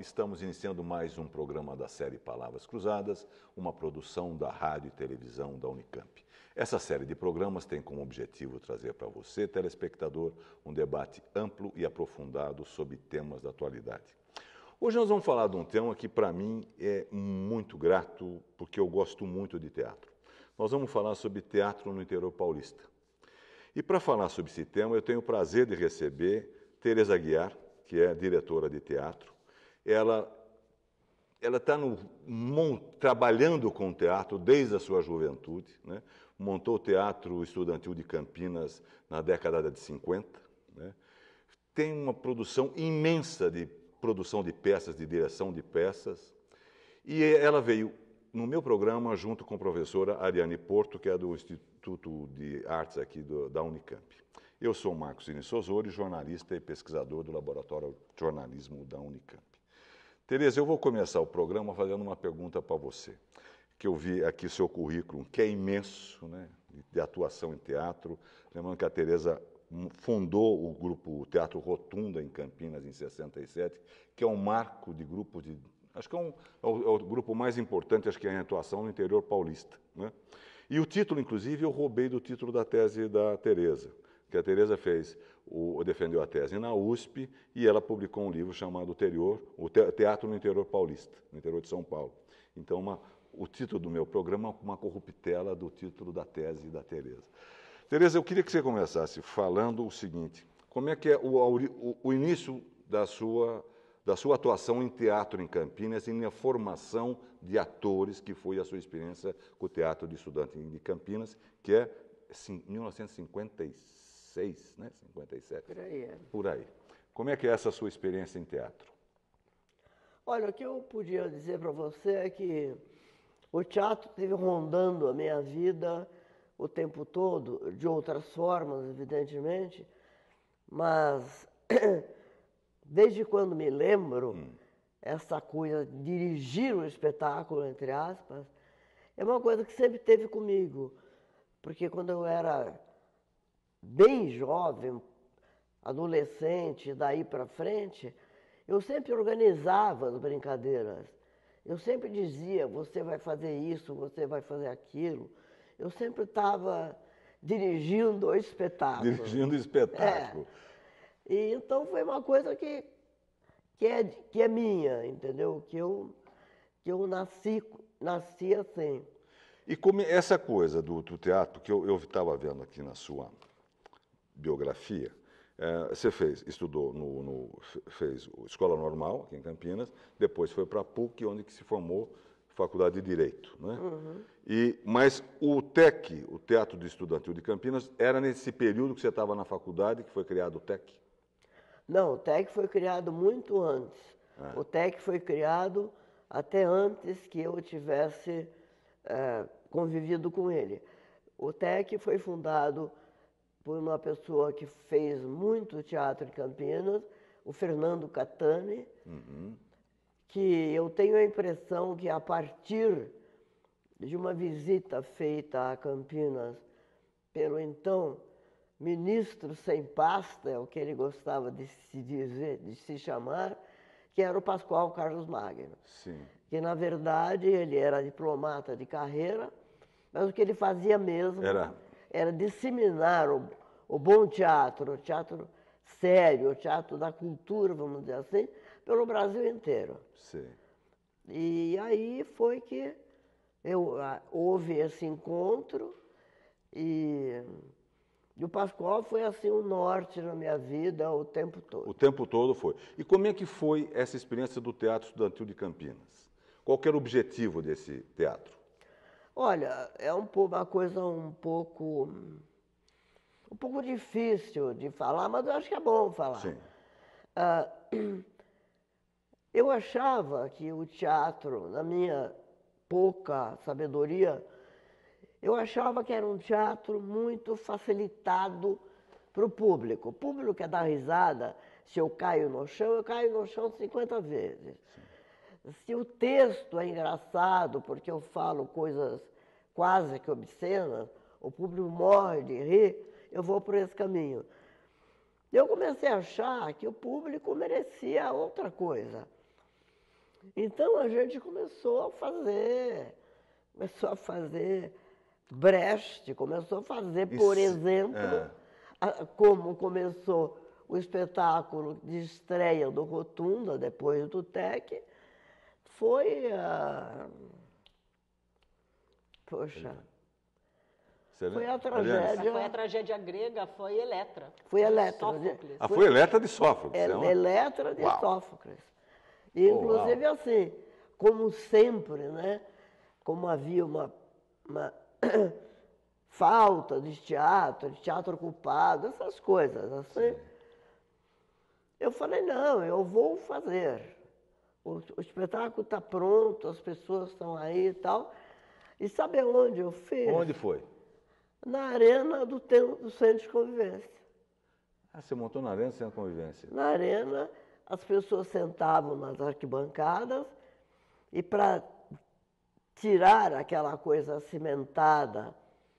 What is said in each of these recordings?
estamos iniciando mais um programa da série Palavras Cruzadas, uma produção da Rádio e Televisão da Unicamp. Essa série de programas tem como objetivo trazer para você, telespectador, um debate amplo e aprofundado sobre temas da atualidade. Hoje nós vamos falar de um tema que para mim é muito grato, porque eu gosto muito de teatro. Nós vamos falar sobre teatro no interior paulista. E para falar sobre esse tema, eu tenho o prazer de receber Tereza Aguiar, que é diretora de teatro. Ela está trabalhando com teatro desde a sua juventude, né? Montou o Teatro Estudantil de Campinas na década de 50. Né? Tem uma produção imensa de produção de peças, de direção de peças. E ela veio no meu programa junto com a professora Ariane Porto, que é do Instituto de Artes aqui da Unicamp. Eu sou Marcos Inis Sosori, jornalista e pesquisador do Laboratório de Jornalismo da Unicamp. Tereza, eu vou começar o programa fazendo uma pergunta para você, que eu vi aqui seu currículo, que é imenso, né, de atuação em teatro. Lembrando que a Tereza fundou o grupo Teatro Rotunda em Campinas em 67, que é um marco de grupo de... Acho que é o grupo mais importante, acho que é em atuação no interior paulista. Né? E o título, inclusive, eu roubei do título da tese da Tereza, que a Tereza defendeu a tese na USP, e ela publicou um livro chamado o Teatro no Interior Paulista, no interior de São Paulo. Então, o título do meu programa é uma corruptela do título da tese da Tereza. Tereza, eu queria que você começasse falando o seguinte: como é que é o início da sua atuação em teatro em Campinas e na formação de atores, que foi a sua experiência com o Teatro de Estudante de Campinas, que é 1956, né? 57. Por aí, é. Por aí. Como é que é essa sua experiência em teatro? Olha, o que eu podia dizer para você é que o teatro esteve rondando a minha vida o tempo todo, de outras formas, evidentemente, mas desde quando me lembro, essa coisa de dirigir um espetáculo, entre aspas, é uma coisa que sempre teve comigo, porque quando eu era bem jovem, adolescente, daí para frente, eu sempre organizava as brincadeiras. Eu sempre dizia, você vai fazer isso, você vai fazer aquilo. Eu sempre estava dirigindo o espetáculo. Dirigindo o espetáculo. É. E então foi uma coisa que é minha, entendeu? Que eu nasci assim. E como essa coisa do teatro, que eu estava vendo aqui na sua biografia, você fez escola normal aqui em Campinas, depois foi para a PUC, onde que se formou Faculdade de Direito, né? Uhum. Mas o TEC, o Teatro de Estudantil de Campinas, era nesse período que você estava na faculdade que foi criado o TEC? Não, o TEC foi criado muito antes. O TEC foi criado até antes que eu tivesse convivido com ele. O TEC foi fundado por uma pessoa que fez muito teatro em Campinas, o Fernando Catani, que eu tenho a impressão que a partir de uma visita feita a Campinas pelo então ministro sem pasta, é o que ele gostava de se dizer, de se chamar, que era o Pascoal Carlos Magno. Sim. Que, na verdade, ele era diplomata de carreira, mas o que ele fazia mesmo era disseminar o bom teatro, o teatro sério, o teatro da cultura, vamos dizer assim, pelo Brasil inteiro. Sim. E aí foi que houve esse encontro e o Pascoal foi assim um norte na minha vida o tempo todo. O tempo todo foi. E como é que foi essa experiência do Teatro Estudantil de Campinas? Qual que era o objetivo desse teatro? Olha, é uma coisa um pouco difícil de falar, mas eu acho que é bom falar. Sim. Eu achava que o teatro, na minha pouca sabedoria, eu achava que era um teatro muito facilitado para o público. O público quer dar risada, se eu caio no chão, eu caio no chão 50 vezes. Sim. Se o texto é engraçado, porque eu falo coisas quase que obscenas, o público morre de rir, eu vou por esse caminho. Eu comecei a achar que o público merecia outra coisa. Então a gente começou a fazer Brecht, começou a fazer, por exemplo, como começou o espetáculo de estreia do Rotunda, depois do TEC, foi a... Poxa... Foi a tragédia... Foi a tragédia grega, foi Eletra. Foi Eletra. Sófocles. Foi Eletra de Sófocles. Eletra de Sófocles. E, inclusive, assim, como sempre, né? Como havia uma falta de teatro ocupado, essas coisas, assim. Eu falei, não, eu vou fazer. O espetáculo está pronto, as pessoas estão aí e tal. E sabe onde eu fiz? Onde foi? Na arena do Centro de Convivência. Ah, você montou na arena do Centro de Convivência? Na arena, as pessoas sentavam nas arquibancadas e para tirar aquela coisa cimentada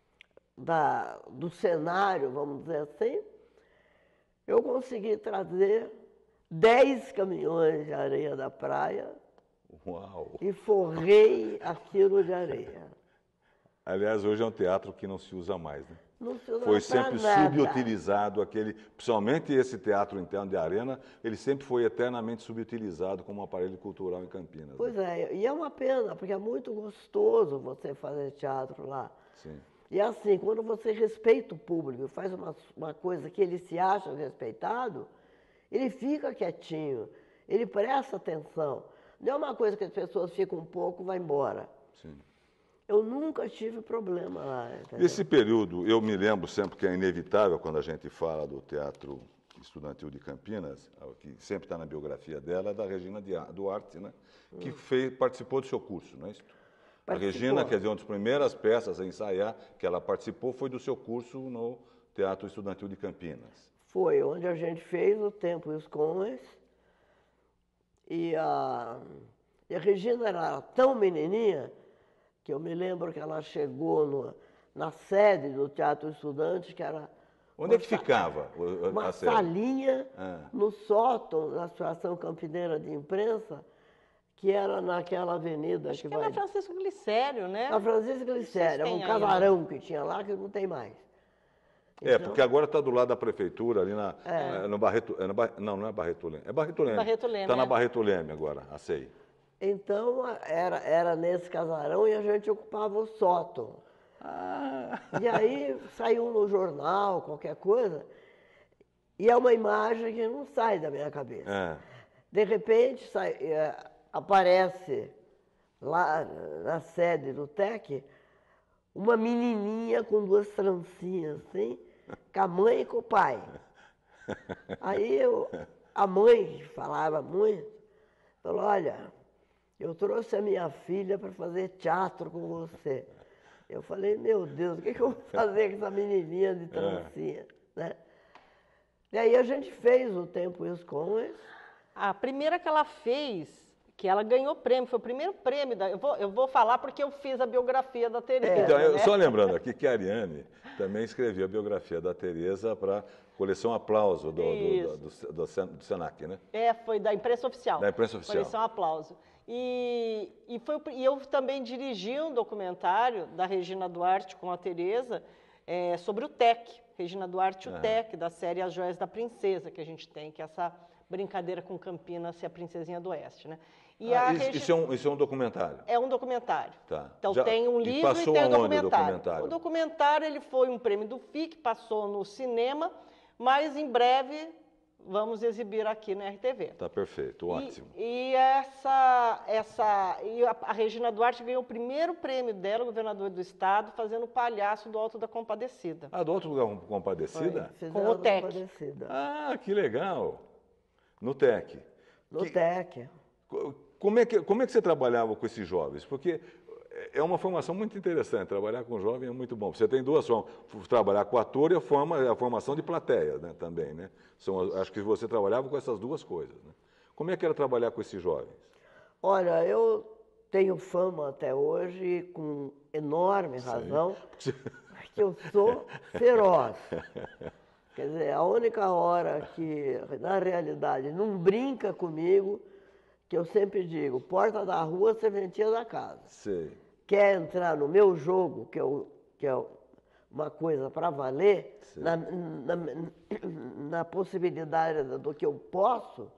do cenário, vamos dizer assim, eu consegui trazer 10 caminhões de areia da praia. Uau. E forrei aquilo de areia. Aliás, hoje é um teatro que não se usa mais, né? Não se usa foi sempre nada. subutilizado, principalmente esse teatro interno de arena, ele sempre foi eternamente subutilizado como um aparelho cultural em Campinas. Pois é, e é uma pena, porque é muito gostoso você fazer teatro lá. Sim. E assim, quando você respeita o público, faz uma coisa que ele se acha respeitado, ele fica quietinho, ele presta atenção. Não é uma coisa que as pessoas ficam um pouco e vão embora. Sim. Eu nunca tive problema lá. Entendeu? Esse período, eu me lembro sempre que é inevitável quando a gente fala do Teatro Estudantil de Campinas, que sempre está na biografia dela, é da Regina Duarte, né? Que participou do seu curso, não é isso? A Regina, quer dizer, uma das primeiras peças a ensaiar que ela participou foi do seu curso no Teatro Estudantil de Campinas. Foi, onde a gente fez o Tempo e os Convés. E a Regina era tão menininha que eu me lembro que ela chegou na sede do Teatro Estudante, que era... Onde é que ficava uma salinha no sótão da Associação Campineira de Imprensa, que era naquela avenida que vai... na Francisco Glicério, né? Na Francisco Glicério, é um casarão que tinha lá que não tem mais. Então, porque agora está do lado da prefeitura, ali no Barreto... não é Barreto Leme. É Barreto Leme. Está na Barreto Leme agora, a CEI. Então, era nesse casarão e a gente ocupava o sótão. E aí saiu no jornal, qualquer coisa, e é uma imagem que não sai da minha cabeça. De repente, aparece lá na sede do TEC uma menininha com 2 trancinhas, assim, com a mãe e com o pai. Aí a mãe, que falava muito, falou, olha, eu trouxe a minha filha para fazer teatro com você. Eu falei, meu Deus, o que eu vou fazer com essa menininha de trancinha? Né? E aí a gente fez o Tempo e os Convés. A primeira que ela fez, que ela ganhou prêmio, foi o primeiro prêmio. Eu vou falar porque eu fiz a biografia da Tereza. Então, só lembrando aqui que a Ariane também escreveu a biografia da Tereza para a coleção Aplauso do Senac, né? Foi da imprensa oficial. Da imprensa oficial. Coleção Aplauso. E eu também dirigi um documentário da Regina Duarte com a Tereza sobre o TEC. Regina Duarte e o TEC, da série As Joias da Princesa, que a gente tem, que é essa brincadeira com Campinas ser a princesinha do Oeste, né? Isso é um documentário? É um documentário. Tá. Então tem um livro e tem um documentário. O documentário ele foi um prêmio do FIC, passou no cinema, mas em breve vamos exibir aqui na RTV. Tá perfeito, ótimo. E a Regina Duarte ganhou o primeiro prêmio dela, governador do estado, fazendo o Palhaço do Alto da Compadecida. Ah, do Alto da Compadecida? Com o TEC. Ah, que legal. No TEC. No TEC. Como é que você trabalhava com esses jovens? Porque é uma formação muito interessante, trabalhar com jovem é muito bom. Você tem 2 formas, trabalhar com ator e a formação de plateia, né, também, né? Acho que você trabalhava com essas 2 coisas, né? Como é que era trabalhar com esses jovens? Olha, eu tenho fama até hoje, com enorme razão, que eu sou feroz. Quer dizer, a única hora que, na realidade, não brinca comigo, que eu sempre digo, porta da rua, serventia da casa. Sei. Quer entrar no meu jogo, que é uma coisa para valer, na possibilidade do que eu posso,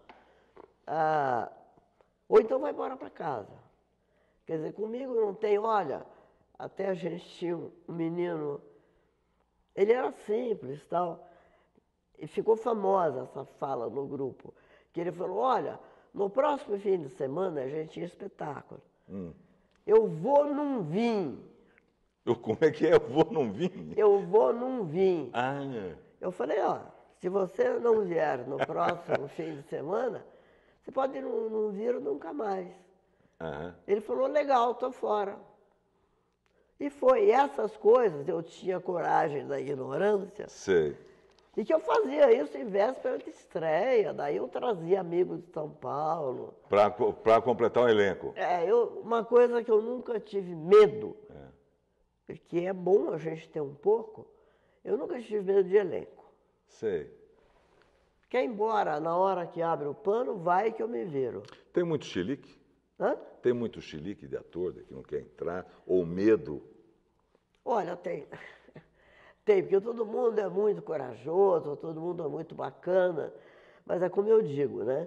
ou então vai embora para casa. Quer dizer, comigo não tem, olha, até a gente tinha um menino, ele era simples, tal, e ficou famosa essa fala no grupo, que ele falou, olha, no próximo fim de semana a gente tinha espetáculo. Eu vou num vim. Como é que é? Eu vou num vinho? Eu vou num vim. Ah, Eu falei, ó, se você não vier no próximo fim de semana, você pode não vir nunca mais. Ele falou, legal, tô fora. E foi essas coisas, eu tinha coragem da ignorância. sei. E que eu fazia isso em véspera de estreia, daí eu trazia amigos de São Paulo. Para completar o elenco. Uma coisa que eu nunca tive medo, que é bom a gente ter um pouco, eu nunca tive medo de elenco. Sei. Quer ir embora na hora que abre o pano, vai que eu me viro. Tem muito chilique? Hã? Tem muito chilique de ator que não quer entrar? Ou medo? Olha, tem. Tem, porque todo mundo é muito corajoso, todo mundo é muito bacana, mas é como eu digo, né?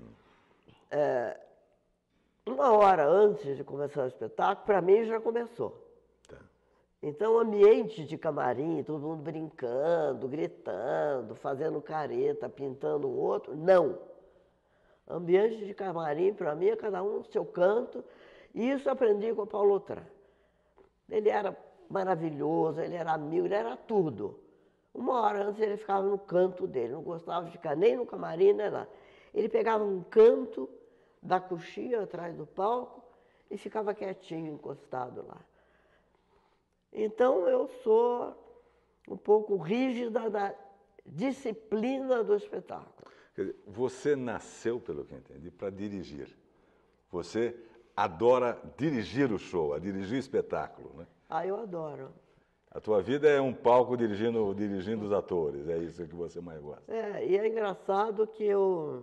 Uma hora antes de começar o espetáculo, para mim já começou. Tá. Então, o ambiente de camarim, todo mundo brincando, gritando, fazendo careta, pintando o outro, não. Ambiente de camarim, para mim, é cada um no seu canto, e isso eu aprendi com o Paulo Otran. Ele era maravilhoso, ele era amigo, ele era tudo. Uma hora antes ele ficava no canto dele, não gostava de ficar nem no camarim, nem lá. Ele pegava um canto da coxinha atrás do palco e ficava quietinho, encostado lá. Então eu sou um pouco rígida na disciplina do espetáculo. Quer dizer, você nasceu, pelo que eu entendi, para dirigir. Você adora dirigir o show, dirigir o espetáculo, né? Eu adoro. A tua vida é um palco dirigindo os atores, é isso que você mais gosta. E é engraçado que eu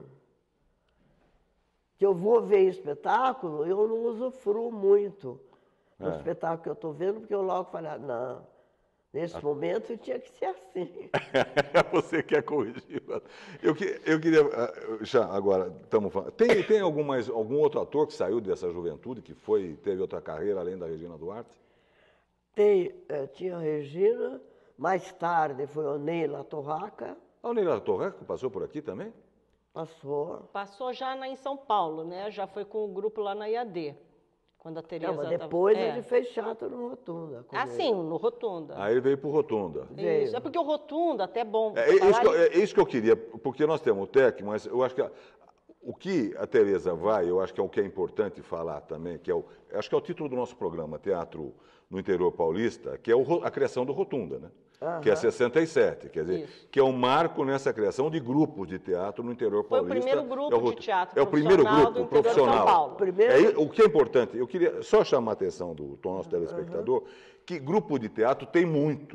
vou ver espetáculo, eu não usufruo muito do espetáculo que eu estou vendo, porque eu logo falo, não, nesse momento tinha que ser assim. Você quer corrigir. Eu queria, já agora, estamos falando, tem algum outro ator que saiu dessa juventude, que teve outra carreira além da Regina Duarte? Tinha a Regina, mais tarde foi o Ney La Torraca. O Ney La Torraca passou por aqui também? Passou. Passou já em São Paulo, né? Já foi com o grupo lá na IAD, quando a Tereza mas depois ele fez teatro no Rotunda. Sim, no Rotunda. Aí ele veio para o Rotunda. Isso, é porque o Rotunda até é bom. É isso que eu queria, porque nós temos o TEC, mas eu acho que o que a Tereza vai, eu acho que é o que é importante falar também, acho que é o título do nosso programa, Teatro no Interior Paulista, que é a criação do Rotunda, né? Que é 67, quer dizer, que é um marco nessa criação de grupos de teatro no interior paulista. Foi o primeiro grupo de teatro é o primeiro grupo profissional. São Paulo. O que é importante, eu queria só chamar a atenção do nosso telespectador, que grupo de teatro tem muito.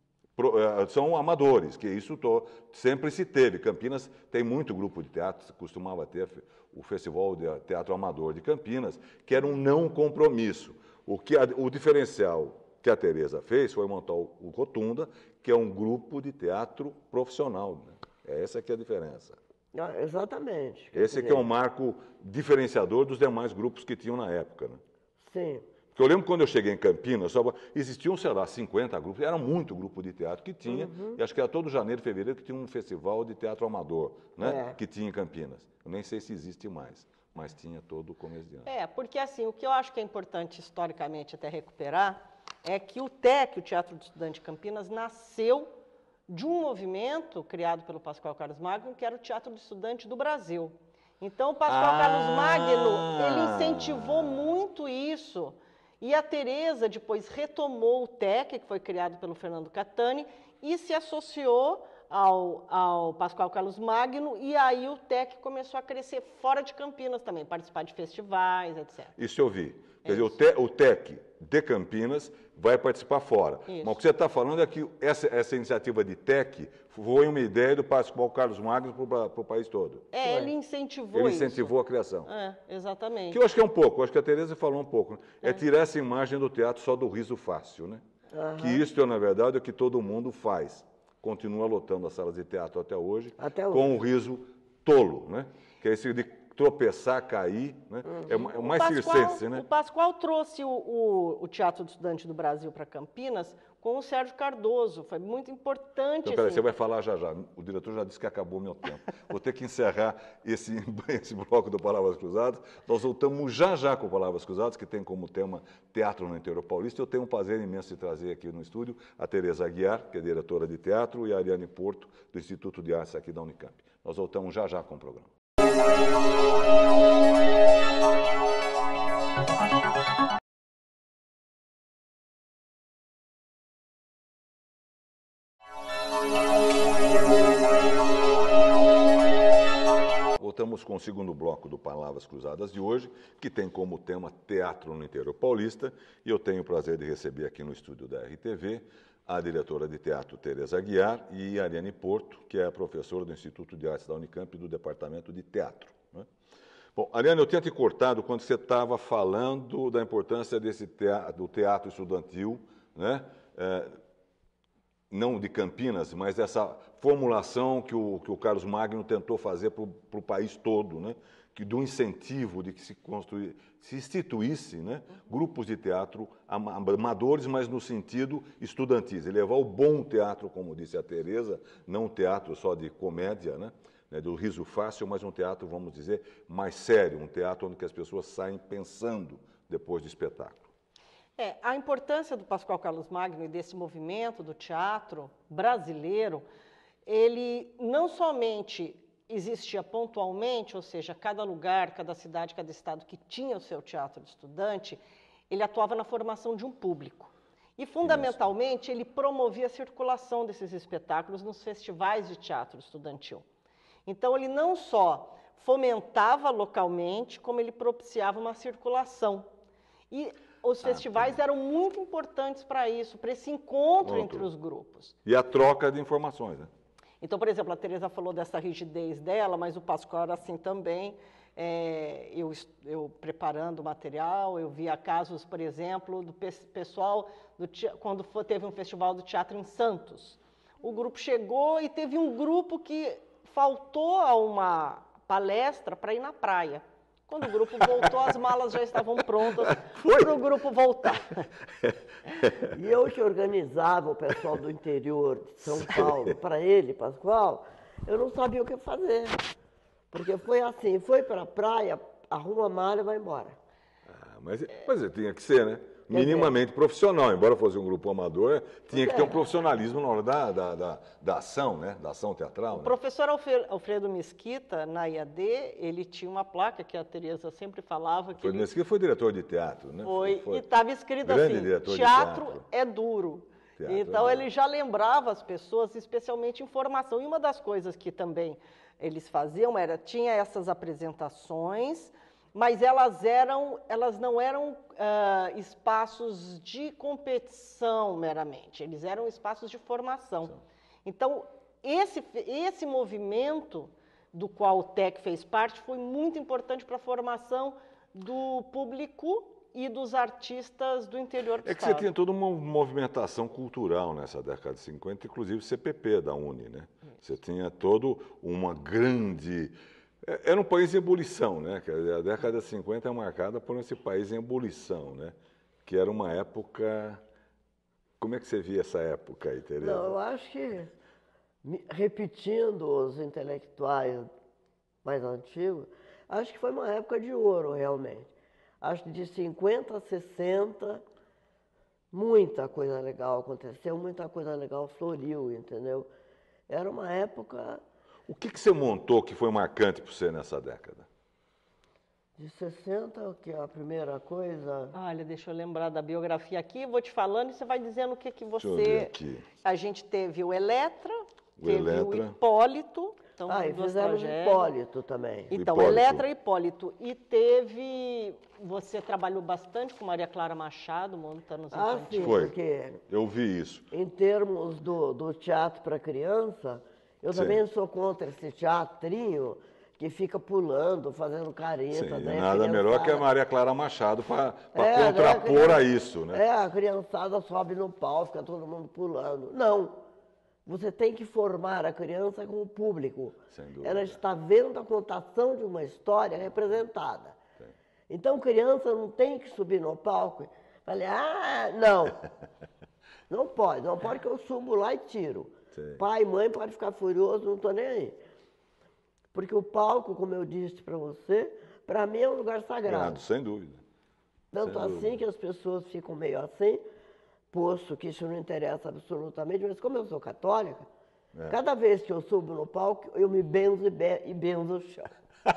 São amadores, que isso sempre se teve. Campinas tem muito grupo de teatro, costumava ter o Festival de Teatro Amador de Campinas, que era um não compromisso. O diferencial que a Tereza fez foi montar o Rotunda, que é um grupo de teatro profissional. Né? Essa que é a diferença. Exatamente. Esse que é um marco diferenciador dos demais grupos que tinham na época. Né? Sim. Porque eu lembro quando eu cheguei em Campinas, existiam, sei lá, 50 grupos, era muito grupo de teatro que tinha, e acho que era todo janeiro, fevereiro, que tinha um festival de teatro amador, né? Que tinha em Campinas. Eu nem sei se existe mais, mas tinha todo o começo de ano. Porque assim, o que eu acho que é importante historicamente até recuperar é que o TEC, o Teatro do Estudante de Campinas, nasceu de um movimento criado pelo Pascoal Carlos Magno, que era o Teatro do Estudante do Brasil. Então, o Pascoal Carlos Magno, ele incentivou muito isso. E a Tereza depois retomou o TEC, que foi criado pelo Fernando Catani, e se associou ao Pascoal Carlos Magno, e aí o TEC começou a crescer fora de Campinas também, participar de festivais, etc. Isso eu vi. Quer dizer, o TEC de Campinas vai participar fora. Isso. Mas o que você está falando é que essa iniciativa de TEC foi uma ideia do Pascoal Carlos Magno para o país todo. Ele incentivou Ele isso. incentivou a criação. Exatamente. Que eu acho que é um pouco, acho que a Tereza falou um pouco, né? É tirar essa imagem do teatro só do riso fácil, né? Que isso, na verdade, é o que todo mundo faz. Continua lotando as salas de teatro até hoje. Com o riso tolo, né? Que é esse de tropeçar, cair, né? É mais circense, né? O Pascoal trouxe o Teatro do Estudante do Brasil para Campinas com o Sérgio Cardoso. Foi muito importante. Então, peraí, você vai falar já já. O diretor já disse que acabou o meu tempo. Vou ter que encerrar esse bloco do Palavras Cruzadas. Nós voltamos já já com Palavras Cruzadas, que tem como tema Teatro no Interior Paulista. Eu tenho um prazer imenso de trazer aqui no estúdio a Tereza Aguiar, que é diretora de teatro, e a Ariane Porto, do Instituto de Artes aqui da Unicamp. Nós voltamos já já com o programa. Voltamos com o segundo bloco do Palavras Cruzadas de hoje, que tem como tema Teatro no Interior Paulista, e eu tenho o prazer de receber aqui no estúdio da RTV a diretora de teatro Tereza Aguiar e a Ariane Porto, que é a professora do Instituto de Artes da Unicamp do Departamento de Teatro, né? Bom, Ariane, eu tinha te cortado quando você estava falando da importância do teatro estudantil, né? Não de Campinas, mas dessa formulação que o Carlos Magno tentou fazer para o país todo, né? Do incentivo de que se instituísse, né? Grupos de teatro amadores, mas no sentido estudantis, e levar o bom teatro, como disse a Tereza, não um teatro só de comédia, né? Do riso fácil, mas um teatro, vamos dizer, mais sério, um teatro onde as pessoas saem pensando depois do espetáculo. A importância do Pascoal Carlos Magno e desse movimento do teatro brasileiro, ele não somente existia pontualmente, ou seja, cada lugar, cada cidade, cada estado que tinha o seu teatro de estudante, ele atuava na formação de um público. E, fundamentalmente, ele promovia a circulação desses espetáculos nos festivais de teatro estudantil. Então, ele não só fomentava localmente, como ele propiciava uma circulação. E os festivais eram muito importantes para isso, para esse encontro entre os grupos. E a troca de informações, né? Então, por exemplo, a Tereza falou dessa rigidez dela, mas o Pascoal era assim também. Eu preparando o material, eu via casos, por exemplo, do pessoal, quando teve um festival do teatro em Santos. O grupo chegou e teve um grupo que faltou a uma palestra para ir na praia. Quando o grupo voltou, as malas já estavam prontas para o grupo voltar. E eu que organizava o pessoal do interior de São Paulo, para ele, Pascoal, eu não sabia o que fazer. Porque foi assim, foi para a praia, arruma a mala e vai embora. Mas tinha que ser, né? Minimamente profissional, embora fosse um grupo amador, tinha que ter um profissionalismo na hora da ação, né? Da ação teatral. O professor Alfredo Mesquita, na IAD, ele tinha uma placa que a Tereza sempre falava. Que Mesquita foi diretor de teatro, né? Foi. E estava escrito assim, teatro é duro. Então ele já lembrava as pessoas, especialmente informação. E uma das coisas que também eles faziam tinha essas apresentações, mas elas não eram espaços de competição meramente, eles eram espaços de formação. Então, esse movimento do qual o TEC fez parte foi muito importante para a formação do público e dos artistas do interior do estado. É que você tinha toda uma movimentação cultural nessa década de 50, inclusive o CPP da Uni, né? Você tinha todo uma grande... Era um país em ebulição, né? A década de 50 é marcada por esse país em ebulição, né? Que era uma época... Como é que você via essa época aí, Tereza? Não, eu acho que, repetindo os intelectuais mais antigos, acho que foi uma época de ouro, realmente. Acho que de 50 a 60, muita coisa legal aconteceu, muita coisa legal floriu, entendeu? Era uma época... O que você montou que foi marcante para você nessa década? De 60, que é a primeira coisa... Olha, deixa eu lembrar da biografia aqui, vou te falando e você vai dizendo o que você... Deixa eu ver aqui. A gente teve o Eletra, teve o Hipólito. Então, e fizemos Hipólito também. Então, Hipólito. Eletra e Hipólito. E teve... Você trabalhou bastante com Maria Clara Machado, montando os infantis. Sim, Foi. porque Eu vi isso. em termos do teatro para criança, eu também sou contra esse teatrinho que fica pulando, fazendo careta. Sim, né? nada melhor que a Maria Clara Machado para né, contrapor a isso, né? A criançada sobe no pau, fica todo mundo pulando. Não. Você tem que formar a criança com o público. Sem dúvida. Ela está vendo a contação de uma história representada. Então, criança não tem que subir no palco e falar, não. Não pode que eu subo lá e tiro. Sim. Pai e mãe podem ficar furiosos, não estou nem aí. Porque o palco, como eu disse para você, para mim é um lugar sagrado. Sem dúvida. Tanto assim que as pessoas ficam meio assim, posto que isso não interessa absolutamente, mas como eu sou católica, cada vez que eu subo no palco, eu me benzo e benzo o chão.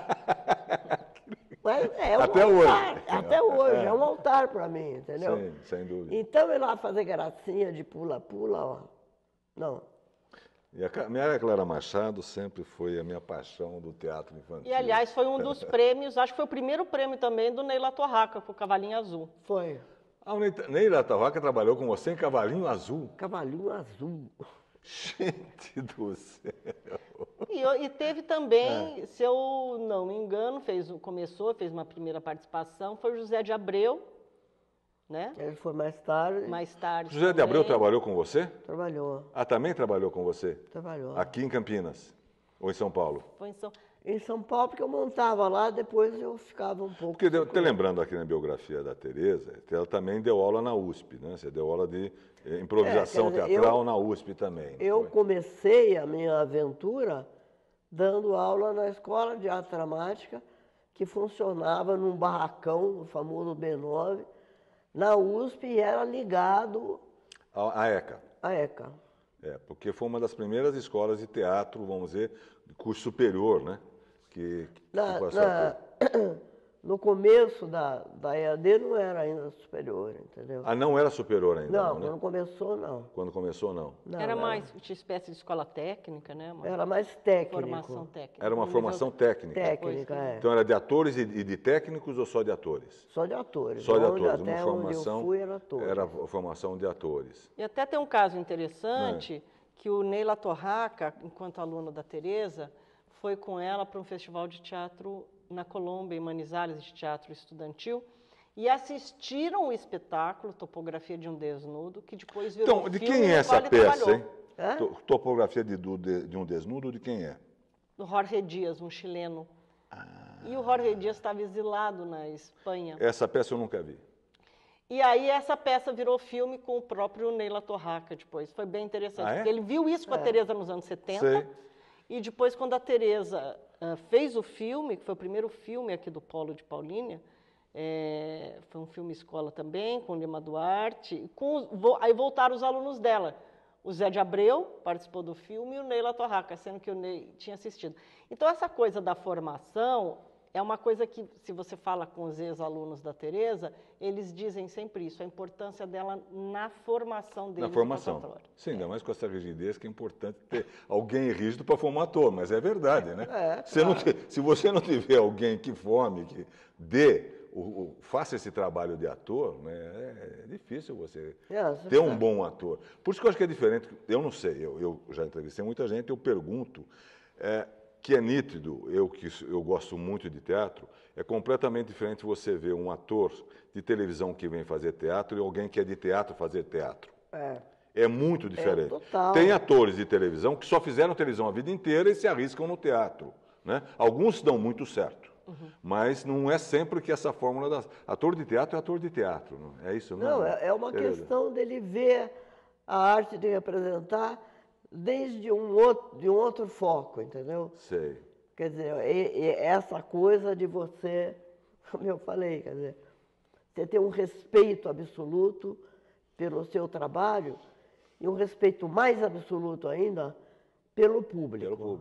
Mas é um Até altar, hoje. até hoje, é um altar para mim, entendeu? Sim, sem dúvida. Então, ir lá fazer gracinha de pula-pula, ó, não. E a Maria Clara Machado sempre foi a minha paixão do teatro infantil. E, aliás, foi um dos prêmios, acho que foi o primeiro prêmio também do Neila Torraca, com o Cavalinho Azul. Foi. A Neila Torraca trabalhou com você em Cavalinho Azul. Cavalinho Azul. Gente do céu. E teve também, se eu não me engano, fez uma primeira participação, foi o José de Abreu, né? Ele foi mais tarde. Mais tarde José de também. Abreu trabalhou com você? Trabalhou. Ah, também trabalhou com você? Trabalhou. Aqui em Campinas? Ou em São Paulo? Foi em São... Em São Paulo, porque eu montava lá, depois eu ficava um pouco... Porque, até lembrando aqui na biografia da Tereza, ela também deu aula na USP, né? Você deu aula de improvisação quer dizer, teatral na USP também. Eu comecei a minha aventura dando aula na Escola de Arte Dramática, que funcionava num barracão, o famoso B9, na USP, e era ligado A ECA. à ECA. Porque foi uma das primeiras escolas de teatro, vamos dizer, de curso superior, né? Que passou a ter. No começo da EAD não era ainda superior, entendeu? Ah, não era superior ainda, Não, né? quando começou, não. Quando começou, não. Não, Era mais uma espécie de escola técnica, né? Uma Era mais técnico. formação técnica. Era uma formação técnica. Técnica, Então era de atores e de técnicos ou só de atores? Só de atores. Só de Onde atores. Até onde eu fui era atores. Era a formação de atores. E até tem um caso interessante, que o Neila Torraca, enquanto aluno da Tereza, foi com ela para um festival de teatro na Colômbia, em Manizales, de teatro estudantil, e assistiram o espetáculo Topografia de um Desnudo, que depois virou Então, de filme quem é no essa qual ele peça, trabalhou. hein? Topografia de um desnudo, de quem é? Do Jorge Dias, um chileno. E o Jorge Dias estava exilado na Espanha. Essa peça eu nunca vi. E aí essa peça virou filme com o próprio Neila Torraca depois. Foi bem interessante, Ah, é? porque ele viu isso com a Tereza nos anos 70, Sei. e depois quando a Tereza fez o filme, que foi o primeiro filme aqui do Polo de Paulínia, foi um filme escola também, com Lima Duarte, aí voltaram os alunos dela. O Zé de Abreu participou do filme e o Neila Torraca, sendo que o Ney tinha assistido. Então, essa coisa da formação é uma coisa que, se você fala com os ex-alunos da Tereza, eles dizem sempre isso, a importância dela na formação deles. Na formação. Sim, ainda mais com essa rigidez que é importante ter alguém rígido para formar ator, mas é verdade, né? Se você não tiver alguém que forme, que faça esse trabalho de ator, né, é difícil você ter um bom ator. Por isso que eu acho que é diferente, eu não sei, eu já entrevistei muita gente, eu pergunto, que é nítido, eu gosto muito de teatro, é completamente diferente você ver um ator de televisão que vem fazer teatro e alguém que é de teatro fazer teatro. É muito diferente. Total. Tem atores de televisão que só fizeram televisão a vida inteira e se arriscam no teatro, né? Alguns dão muito certo. Mas não é sempre que essa fórmula ator de teatro é ator de teatro, não é isso? Não, é uma questão dele ver a arte de representar desde um outro foco, entendeu? Sei. Quer dizer, essa coisa de você, como eu falei, quer dizer, você ter um respeito absoluto pelo seu trabalho e um respeito mais absoluto ainda pelo público. Pelo público.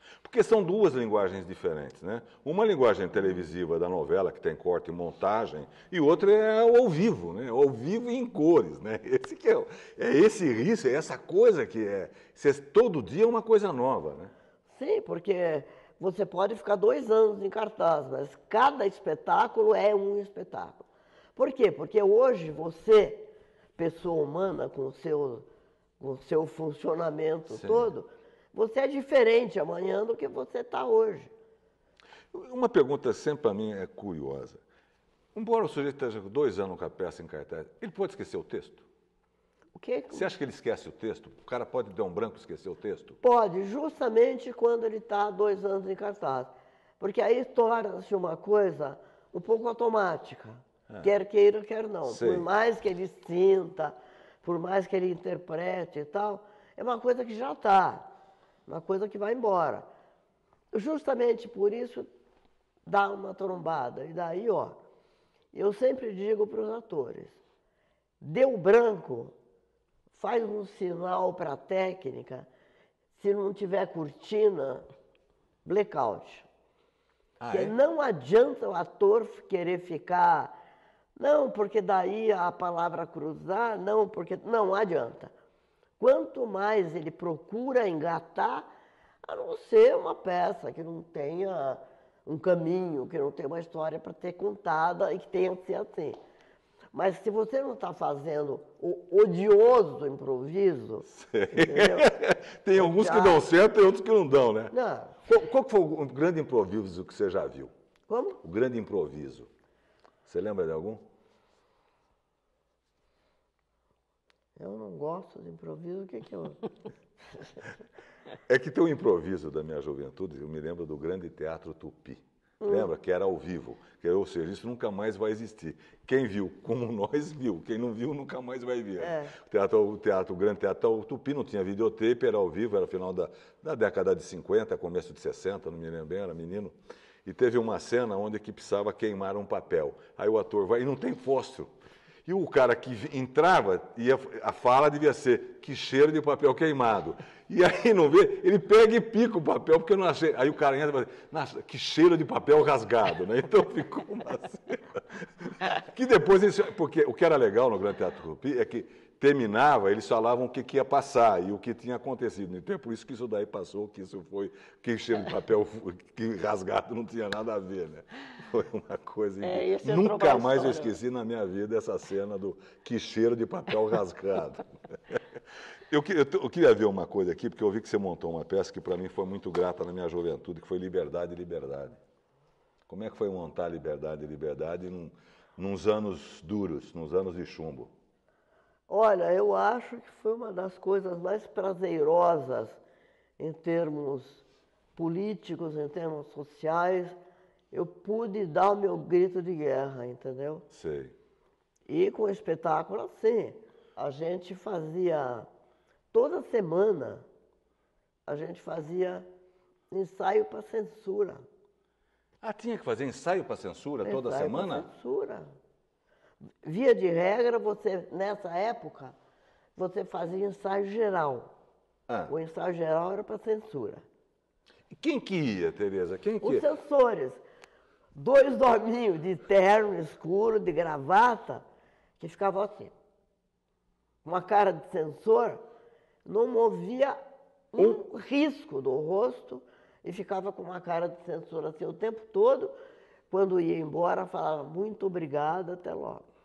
Porque são duas linguagens diferentes, né? Uma linguagem televisiva da novela, que tem corte e montagem, e outra é ao vivo, né? Ao vivo e em cores, né? Esse que é esse risco, é essa coisa que todo dia é uma coisa nova, né? Sim, porque você pode ficar 2 anos em cartaz, mas cada espetáculo é um espetáculo. Por quê? Porque hoje você, pessoa humana, com o seu funcionamento Sim. todo, você é diferente amanhã do que você está hoje. Uma pergunta sempre para mim é curiosa. Embora o sujeito esteja 2 anos com a peça em cartaz, ele pode esquecer o texto? O quê? Você acha que ele esquece o texto? O cara pode dar um branco e esquecer o texto? Pode, justamente quando ele está 2 anos em cartaz. Porque aí torna-se uma coisa um pouco automática. Quer queira, quer não. Sei. Por mais que ele sinta, por mais que ele interprete e tal, é uma coisa que já está. Uma coisa que vai embora. Justamente por isso, dá uma trombada. E daí, ó, eu sempre digo para os atores, deu branco, faz um sinal para a técnica, se não tiver cortina, blackout. Porque não adianta o ator querer ficar, não, porque daí a palavra cruzar, não, porque... Não adianta. Quanto mais ele procura engatar, a não ser uma peça que não tenha um caminho, que não tenha uma história para ter contada e que tenha que ser assim. Mas se você não está fazendo o odioso improviso, entendeu? Tem alguns que dão certo e outros que não dão, né? Não. Qual que foi o grande improviso que você já viu? Como? O grande improviso. Você lembra de algum? Eu não gosto de improviso, o que que eu... É que tem um improviso da minha juventude, eu me lembro do Grande Teatro Tupi. Lembra? Que era ao vivo. Ou seja, isso nunca mais vai existir. Quem viu, como nós, viu. Quem não viu, nunca mais vai ver. O Grande Teatro Tupi não tinha videotape, era ao vivo, era final da década de 50, começo de 60, não me lembro bem, era menino. E teve uma cena onde que precisava queimar um papel. Aí o ator vai, e não tem fósforo. E o cara que entrava, a fala devia ser, que cheiro de papel queimado. E aí, não vê, ele pega e pica o papel, porque não achei. Aí o cara entra e fala, nossa, que cheiro de papel rasgado, né? Então ficou uma cena. Que depois, porque o que era legal no Grande Teatro Tupi é que terminava, eles falavam o que ia passar e o que tinha acontecido. Então é por isso que isso daí passou, que isso foi, que cheiro de papel que rasgado não tinha nada a ver, né? Foi uma coisa... Nunca mais eu esqueci na minha vida essa cena do que cheiro de papel rasgado. Eu queria ver uma coisa aqui, porque eu vi que você montou uma peça que para mim foi muito grata na minha juventude, que foi Liberdade, Liberdade. Como é que foi montar Liberdade, Liberdade nos anos duros, nos anos de chumbo? Olha, eu acho que foi uma das coisas mais prazerosas em termos políticos, em termos sociais. Eu pude dar o meu grito de guerra, entendeu? Sei. E com o espetáculo assim, a gente fazia, toda semana, a gente fazia ensaio para censura. Ah, tinha que fazer ensaio para censura toda semana? Ensaio para censura. Via de regra, você, nessa época, você fazia ensaio geral. O ensaio geral era para censura. E quem que ia, Tereza? Quem que Os ia? censores, 2 hominhos de terno escuro, de gravata, que ficavam assim. Uma cara de censor, não movia um risco do rosto e ficava com uma cara de censor assim o tempo todo. Quando ia embora, falava muito obrigado, até logo.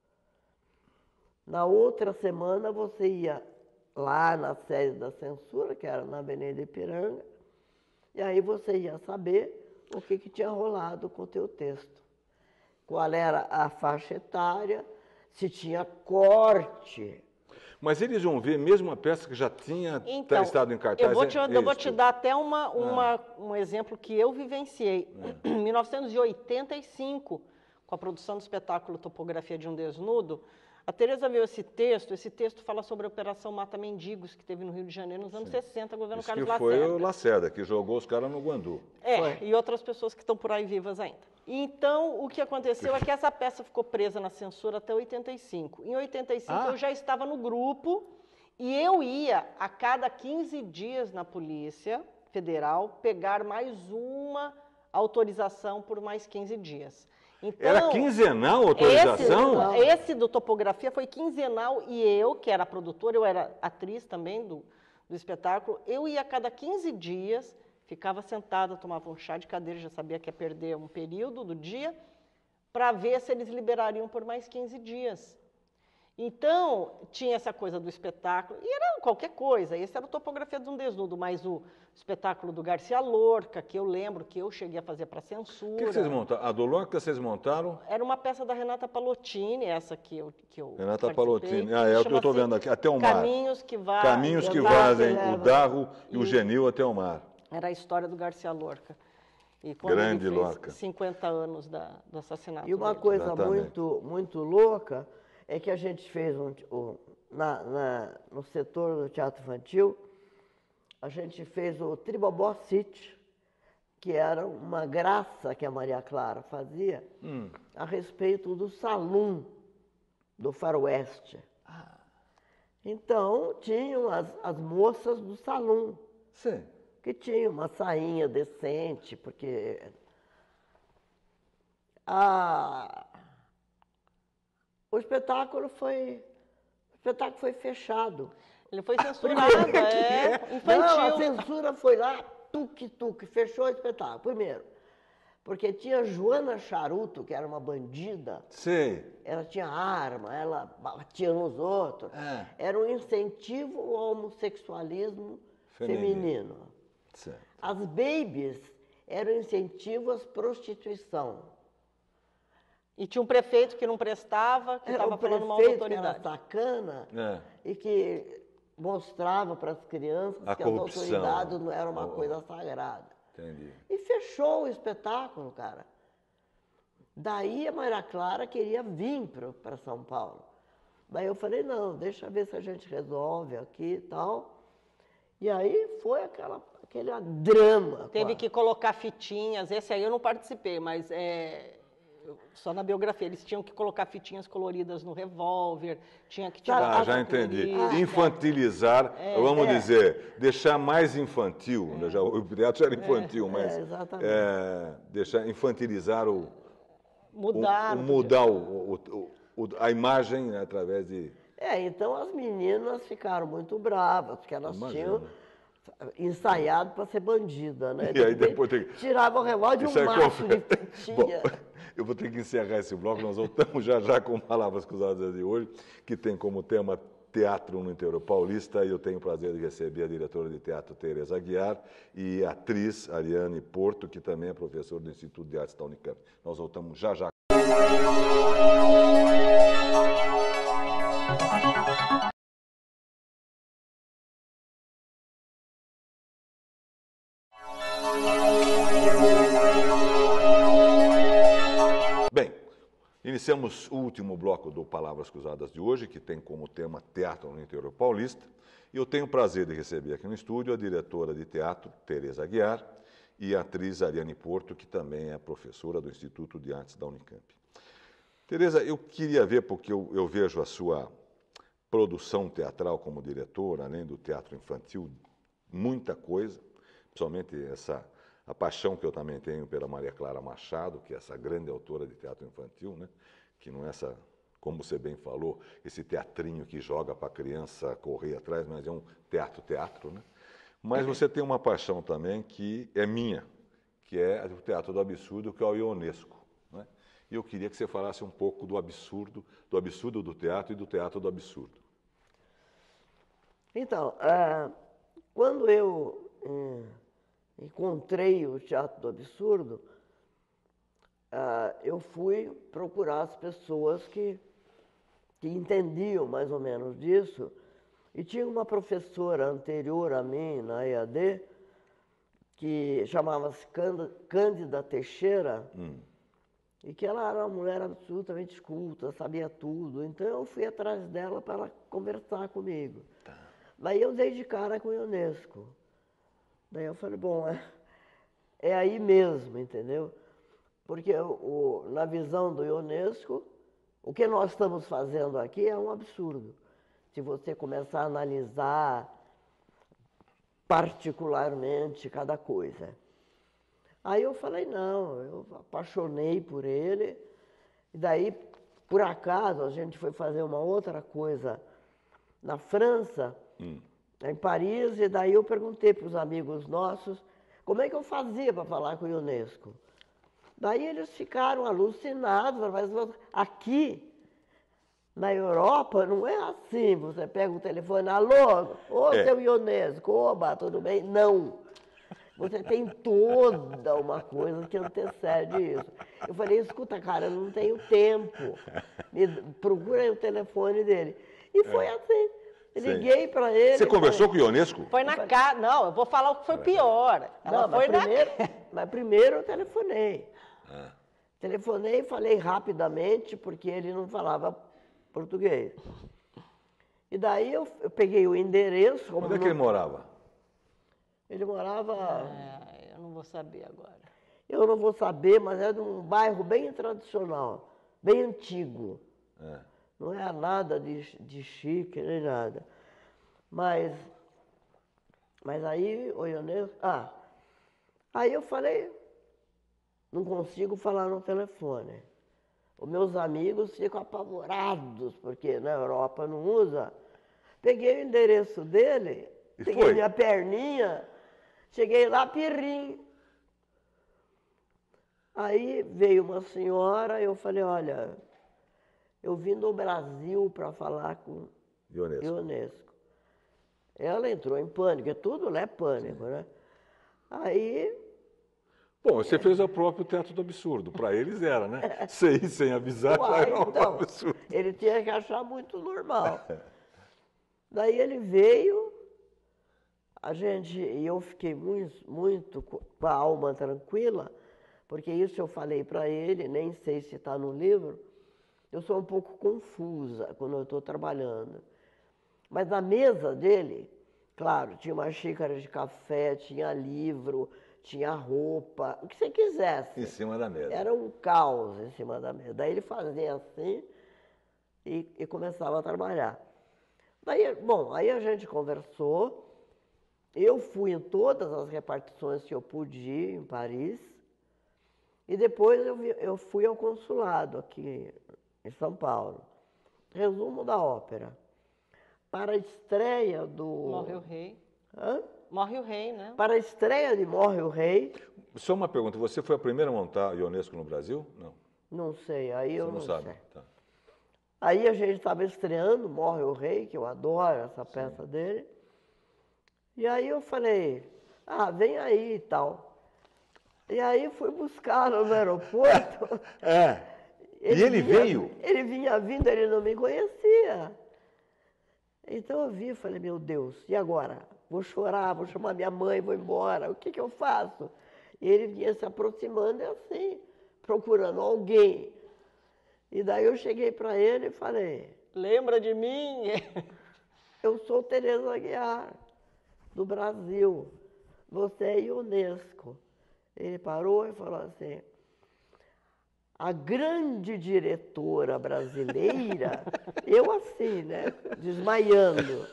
Na outra semana, você ia lá na sede da censura, que era na Avenida Ipiranga, e aí você ia saber o que tinha rolado com o teu texto. Qual era a faixa etária, se tinha corte. Mas eles vão ver mesmo a peça que já tinha estado em cartaz? Eu vou te dar até um exemplo que eu vivenciei. Em 1985, com a produção do espetáculo Topografia de um Desnudo, a Tereza viu esse texto fala sobre a Operação Mata Mendigos, que teve no Rio de Janeiro nos anos 60, governo Isso Carlos que Lacerda. foi o Lacerda, que jogou os caras no Guandu. E outras pessoas que estão por aí vivas ainda. Então, o que aconteceu é que essa peça ficou presa na censura até 85. Em 85, eu já estava no grupo e eu ia a cada 15 dias na polícia, federal pegar mais uma autorização por mais 15 dias. Então, Era quinzenal a autorização? Esse do Topografia foi quinzenal e eu, que era produtora, eu era atriz também do espetáculo, eu ia a cada 15 dias, ficava sentada, tomava um chá de cadeira, já sabia que ia perder um período do dia, para ver se eles liberariam por mais 15 dias. Então, tinha essa coisa do espetáculo, e era qualquer coisa, esse era o Topografia de um Desnudo, mas o espetáculo do Garcia Lorca, que eu lembro que eu cheguei a fazer para censura. O que vocês montaram? A do Lorca vocês montaram? Era uma peça da Renata Palottini, essa que eu Renata participei, Palottini, é o que eu estou vendo aqui, Até o Mar. Caminhos que Caminhos que vazem o Darro e o Genil até o mar. Era a história do Garcia Lorca. E quando Grande ele fez Lorca. 50 anos do assassinato E uma dele. coisa Exatamente. muito louca é que a gente fez no setor do teatro infantil, a gente fez o Tribobó City, que era uma graça que a Maria Clara fazia a respeito do salão do faroeste. Então, tinham as moças do salão, Sim. que tinham uma sainha decente, porque o espetáculo foi fechado. Ele foi censurado, infantil. Não, a censura foi lá, tuque, fechou o espetáculo. Primeiro, porque tinha Joana Charuto, que era uma bandida. Sim. Ela tinha arma, ela batia nos outros. Era um incentivo ao homossexualismo feminino. Certo. As babies eram incentivo à prostituição. E tinha um prefeito que não prestava, que estava falando mal da autoridade. Era sacana e que mostrava para as crianças que as autoridades não eram uma coisa sagrada. Entendi. E fechou o espetáculo, cara. Daí a Maria Clara queria vir para São Paulo. Daí eu falei, não, deixa ver se a gente resolve aqui e tal. E aí foi aquele drama. Teve que colocar fitinhas, esse aí eu não participei, mas só na biografia, eles tinham que colocar fitinhas coloridas no revólver, tinha que tirar... Já entendi. Infantilizar, vamos dizer, deixar mais infantil, o teatro já era infantil, mas deixar infantilizar mudar a imagem, né, através de... Então as meninas ficaram muito bravas, porque elas tinham ensaiado para ser bandida, né? E aí depois tirava o revólver de um maço de fitinha. Eu vou ter que encerrar esse bloco, nós voltamos já com Palavras Cruzadas de hoje, que tem como tema Teatro no Interior Paulista, e eu tenho o prazer de receber a diretora de teatro Tereza Aguiar e a atriz Ariane Porto, que também é professora do Instituto de Artes da Unicamp. Nós voltamos já. Bem, iniciamos o último bloco do Palavras Cruzadas de hoje, que tem como tema Teatro no Interior Paulista. E eu tenho o prazer de receber aqui no estúdio a diretora de teatro, Tereza Aguiar, e a atriz Ariane Porto, que também é professora do Instituto de Artes da Unicamp. Tereza, eu queria ver, porque eu vejo a sua produção teatral como diretora, além do teatro infantil, muita coisa, principalmente a paixão que eu também tenho pela Maria Clara Machado, que é essa grande autora de teatro infantil, né? Que não é como você bem falou, esse teatrinho que joga para a criança correr atrás, mas é um teatro, né? Mas você tem uma paixão também que é minha, que é o teatro do absurdo, que é o ionesco, né? E eu queria que você falasse um pouco do absurdo do teatro e do teatro do absurdo. Então, quando eu encontrei o teatro do absurdo, eu fui procurar as pessoas que entendiam mais ou menos disso, e tinha uma professora anterior a mim, na EAD, que chamava-se Cândida Teixeira, e que ela era uma mulher absolutamente culta, sabia tudo, então eu fui atrás dela para ela conversar comigo. Daí eu dei de cara com o Ionesco. Daí eu falei, bom, é aí mesmo, entendeu? Porque na visão do Ionesco, o que nós estamos fazendo aqui é um absurdo. Se você começar a analisar particularmente cada coisa. Aí eu falei, não, eu apaixonei por ele, e daí, por acaso, a gente foi fazer uma outra coisa na França, em Paris, e daí eu perguntei para os amigos nossos como é que eu fazia para falar com o Ionesco. Daí eles ficaram alucinados, mas aqui, na Europa, não é assim, você pega o telefone, alô, ô seu Ionesco, oba, tudo bem? Não. Você tem toda uma coisa que antecede isso. Eu falei, escuta, cara, eu não tenho tempo. Procura aí o telefone dele. E foi assim. Liguei para ele. Você conversou com o Ionesco? Foi na casa. Não, eu vou falar o que foi pior. Ela foi mas primeiro eu telefonei. Telefonei e falei rapidamente, porque ele não falava português. E daí eu peguei o endereço. Onde é que ele morava? Ele morava... eu não vou saber agora. Eu não vou saber, mas é de um bairro bem tradicional, bem antigo. Não é nada de chique, nem nada. Mas aí, o Ionesco... aí eu falei, não consigo falar no telefone. Os meus amigos ficam apavorados, porque na Europa não usa. Peguei o endereço dele, peguei minha perninha, cheguei lá, pirrim. Aí veio uma senhora, eu falei, olha, eu vim do Brasil para falar com Ionesco. Ela entrou em pânico, tudo é pânico, né? Aí... Bom, você fez o próprio Teatro do Absurdo, para eles era, né? Sem avisar, já era um absurdo. Ele tinha que achar muito normal. Daí ele veio, e eu fiquei muito com a alma tranquila, porque isso eu falei para ele, nem sei se está no livro, eu sou um pouco confusa quando eu estou trabalhando. Mas na mesa dele, claro, tinha uma xícara de café, tinha livro, tinha roupa, o que você quisesse. Em cima da mesa. Era um caos em cima da mesa. Daí ele fazia assim e começava a trabalhar. Daí, bom, aí a gente conversou, eu fui em todas as repartições que eu pude ir em Paris, e depois eu fui ao consulado aqui em São Paulo. Resumo da ópera. Para a estreia do... Morre o Rei. Hã? Morre o Rei, né? Para a estreia de Morre o Rei... Só uma pergunta, você foi a primeira a montar Ionesco no Brasil? Não. Não sei, aí eu não sei. Você não sabe? Tá. Aí a gente estava estreando Morre o Rei, que eu adoro essa peça dele. E aí eu falei, vem aí e tal. E aí fui buscar no aeroporto. Ele veio? Ele vinha vindo, ele não me conhecia. Então eu vi e falei, meu Deus, e agora? Vou chorar, vou chamar minha mãe, vou embora, o que eu faço? E ele vinha se aproximando e assim, procurando alguém. E daí eu cheguei para ele e falei... Lembra de mim? Eu sou Tereza Aguiar, do Brasil. Você é Ionesco. Ele parou e falou assim... A grande diretora brasileira, eu assim, né, desmaiando.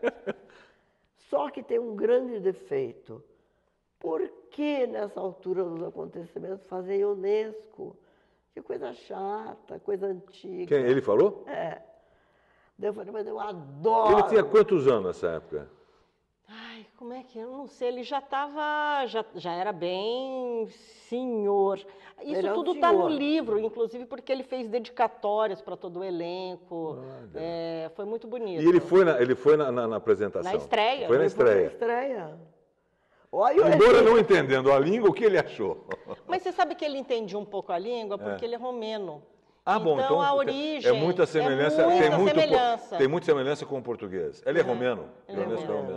Só que tem um grande defeito. Por que nessa altura dos acontecimentos fazer Ionesco? Que coisa chata, coisa antiga. Quem? Ele falou? Daí eu falei, mas eu adoro. Ele tinha quantos anos nessa época? Ai, como é que eu não sei, ele já estava, já era bem senhor. Isso tudo está no livro, inclusive porque ele fez dedicatórias para todo o elenco. Foi muito bonito. E ele foi na apresentação? Na estreia. Foi na estreia. Foi na estreia. Olha, embora não entendendo a língua, o que ele achou? Mas você sabe que ele entende um pouco a língua porque ele é romeno. Bom, então a origem é muita semelhança, tem muita semelhança com o português. Ele é romeno? Ele é romeno.